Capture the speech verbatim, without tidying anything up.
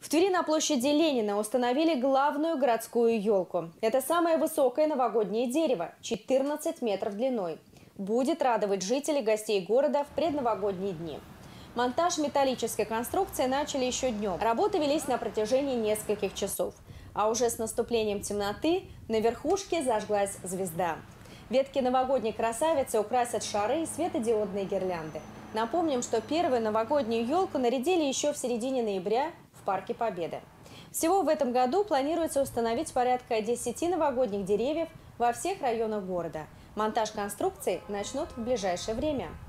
В Твери на площади Ленина установили главную городскую елку. Это самое высокое новогоднее дерево – четырнадцать метров длиной. Будет радовать жителей и гостей города в предновогодние дни. Монтаж металлической конструкции начали еще днем. Работы велись на протяжении нескольких часов. А уже с наступлением темноты на верхушке зажглась звезда. Ветки новогодней красавицы украсят шары и светодиодные гирлянды. Напомним, что первую новогоднюю елку нарядили еще в середине ноября в Парке Победы. Всего в этом году планируется установить порядка десяти новогодних деревьев во всех районах города. Монтаж конструкций начнут в ближайшее время.